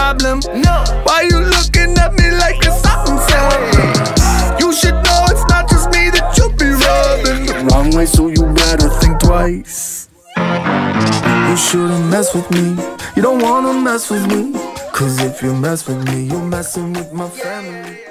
problem. No. Why you looking at me like it's something sad? You should know it's not just me that you be rubbing the wrong way, so you better think twice. You shouldn't mess with me. You don't wanna mess with me, 'cause if you mess with me, you're messing with my family.